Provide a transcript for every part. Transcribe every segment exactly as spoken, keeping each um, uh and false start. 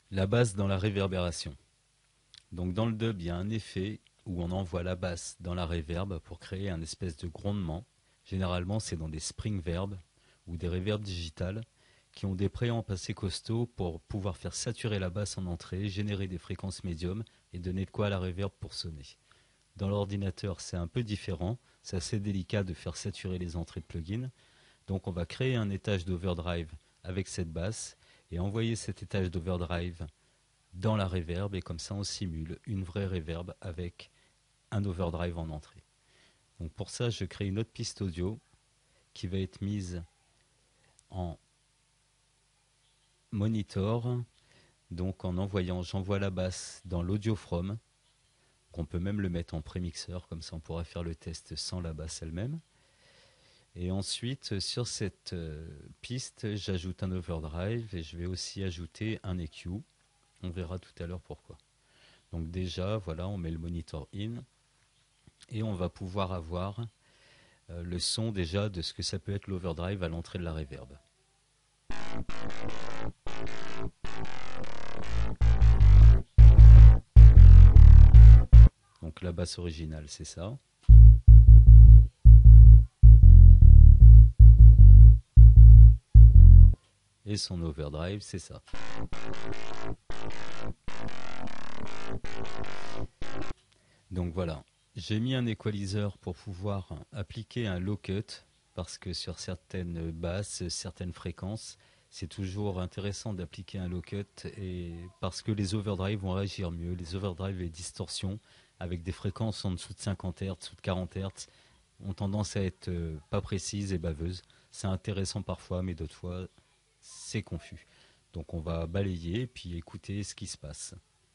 La basse dans la réverbération. Donc dans le dub, il y a un effet où on envoie la basse dans la réverb pour créer un espèce de grondement. Généralement, c'est dans des spring verbs ou des reverbs digitales qui ont des préamps assez costauds pour pouvoir faire saturer la basse en entrée, générer des fréquences médiums et donner de quoi à la reverb pour sonner. Dans l'ordinateur, c'est un peu différent. C'est assez délicat de faire saturer les entrées de plugin. Donc on va créer un étage d'overdrive avec cette basse et envoyer cet étage d'overdrive dans la reverb et comme ça on simule une vraie reverb avec un overdrive en entrée. Donc pour ça je crée une autre piste audio qui va être mise en monitor, donc en envoyant, j'envoie la basse dans l'audio from, qu'on peut même le mettre en prémixeur, comme ça on pourra faire le test sans la basse elle-même. Et ensuite sur cette euh, piste j'ajoute un overdrive et je vais aussi ajouter un E Q. On verra tout à l'heure pourquoi. Donc déjà voilà, on met le monitor in et on va pouvoir avoir euh, le son déjà de ce que ça peut être l'overdrive à l'entrée de la reverb. Donc la basse originale c'est ça. Et son overdrive c'est ça. Donc voilà, j'ai mis un equalizer pour pouvoir appliquer un low cut parce que sur certaines basses, certaines fréquences, c'est toujours intéressant d'appliquer un low cut et parce que les overdrives vont réagir mieux. Les overdrives et distorsions avec des fréquences en dessous de cinquante hertz, en dessous de quarante hertz ont tendance à être euh, pas précises et baveuses. C'est intéressant parfois, mais d'autres fois c'est confus. Donc on va balayer puis écouter ce qui se passe.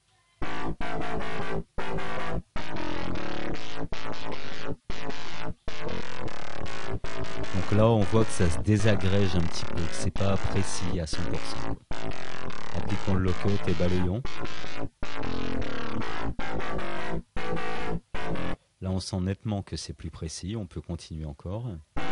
Donc là, on voit que ça se désagrège un petit peu, que c'est pas précis à cent pour cent. Appliquons le low-cut et balayons. Là, on sent nettement que c'est plus précis. On peut continuer encore.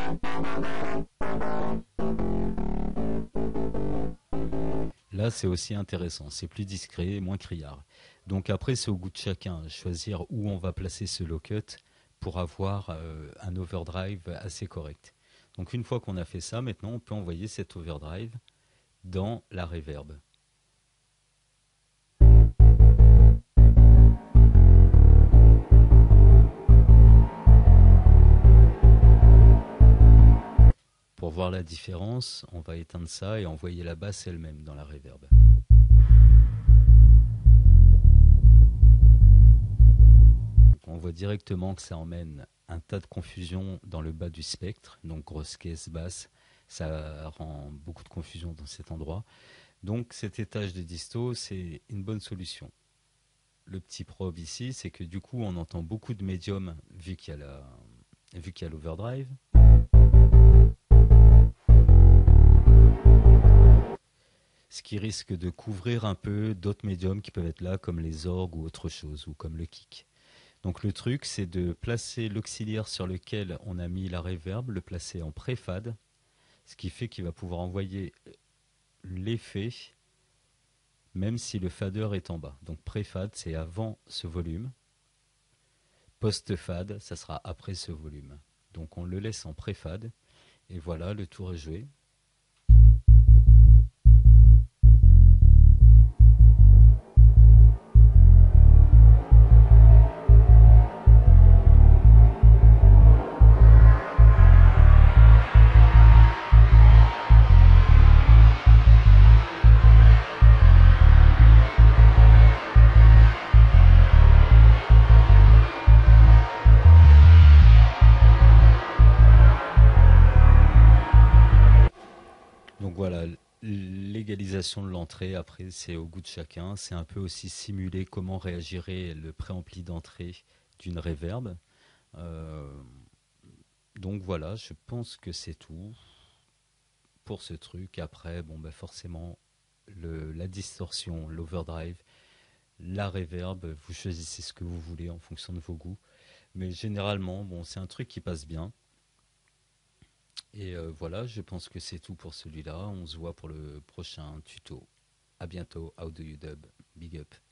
Là, c'est aussi intéressant. C'est plus discret, moins criard. Donc après, c'est au goût de chacun. Choisir où on va placer ce low-cut pour avoir euh, un overdrive assez correct. Donc une fois qu'on a fait ça, maintenant, on peut envoyer cet overdrive dans la reverb. Pour voir la différence, on va éteindre ça et envoyer la basse elle-même dans la reverb. On voit directement que ça emmène un tas de confusion dans le bas du spectre, donc grosse caisse basse, ça rend beaucoup de confusion dans cet endroit. Donc cet étage de disto, c'est une bonne solution. Le petit prob ici, c'est que du coup on entend beaucoup de médium vu qu'il y a la, vu qu'il y a l'overdrive. Ce qui risque de couvrir un peu d'autres médiums qui peuvent être là, comme les orgues ou autre chose, ou comme le kick. Donc le truc, c'est de placer l'auxiliaire sur lequel on a mis la reverb, le placer en pré-fade, ce qui fait qu'il va pouvoir envoyer l'effet même si le fader est en bas. Donc pré-fade, c'est avant ce volume. Post-fade, ça sera après ce volume. Donc on le laisse en pré-fade, et voilà, le tour est joué. Donc voilà, l'égalisation de l'entrée, après c'est au goût de chacun. C'est un peu aussi simuler comment réagirait le préampli d'entrée d'une reverb. Euh, donc voilà, je pense que c'est tout pour ce truc. Après, bon bah forcément, le, la distorsion, l'overdrive, la reverb, vous choisissez ce que vous voulez en fonction de vos goûts. Mais généralement, bon, c'est un truc qui passe bien. Et euh, voilà, je pense que c'est tout pour celui-là. On se voit pour le prochain tuto. À bientôt. How do you dub? Big up.